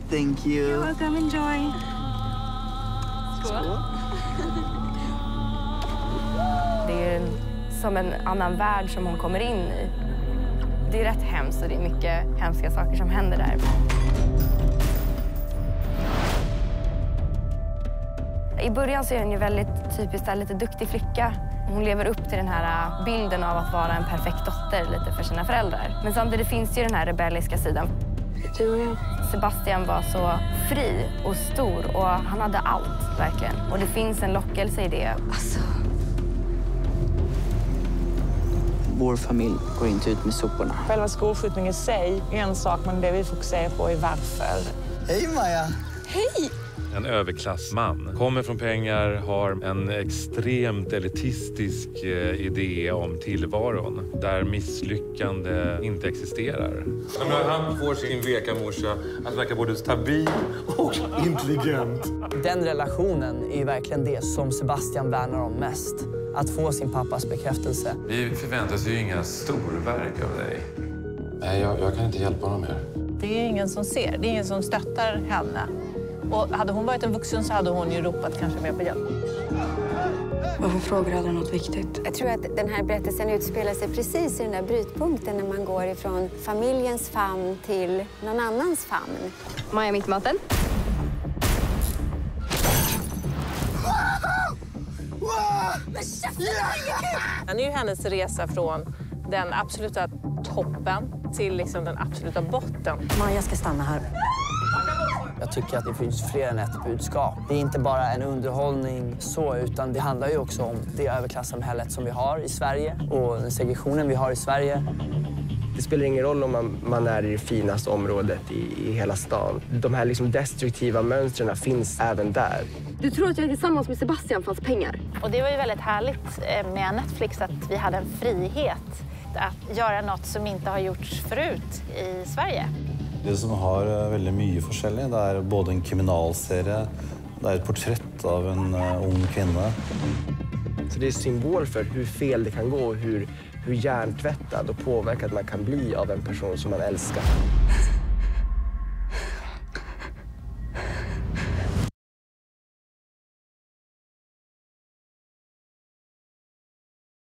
Thank you. You're welcome, enjoy. Skål. Det är som en annan värld som hon kommer in i. Det är rätt hemskt och det är mycket hemska saker som händer där. I början så är hon ju väldigt typiskt där, lite duktig flicka. Hon lever upp till den här bilden av att vara en perfekt dotter lite för sina föräldrar. Men samtidigt finns ju den här rebelliska sidan. Du och jag. Sebastian var så fri och stor och han hade allt verkligen. Och det finns en lockelse i det. Alltså. Vår familj går inte ut med soporna. Själva skolskjutningen i sig är en sak, men det vi fokuserar på är varför. Hej Maja! Hej! En överklassman. Kommer från pengar, har en extremt elitistisk idé om tillvaron. Där misslyckande inte existerar. Han får sin veka morsa att verka både stabil och intelligent. Den relationen är ju verkligen det som Sebastian värnar om mest. Att få sin pappas bekräftelse. Vi förväntar oss ju inga storverk av dig. Nej, jag kan inte hjälpa honom mer. Det är ingen som ser, det är ingen som stöttar henne. Och hade hon varit en vuxen så hade hon ju ropat kanske mer på hjälp. Varför frågar aldrig något viktigt? Jag tror att den här berättelsen utspelar sig precis i den där brytpunkten när man går ifrån familjens famn till någon annans famn. Maja mitt i maten. Det är ju hennes resa från den absoluta toppen till liksom den absoluta botten. Maja ska stanna här. Jag tycker att det finns fler än ett budskap. Det är inte bara en underhållning så, utan det handlar ju också om det överklassamhället som vi har i Sverige och den segregationen vi har i Sverige. Det spelar ingen roll om man är i det finaste området i hela stan. De här liksom destruktiva mönstren finns även där. Du tror att jag tillsammans med Sebastian fanns pengar? Och det var ju väldigt härligt med Netflix att vi hade en frihet att göra något som inte har gjorts förut i Sverige. Det som har väldigt mycket forskjellig, det är både en kriminalserie, det är ett porträtt av en ung kvinna. Så det är symbol för hur fel det kan gå och hur hjärntvättad och påverkad man kan bli av en person som man älskar.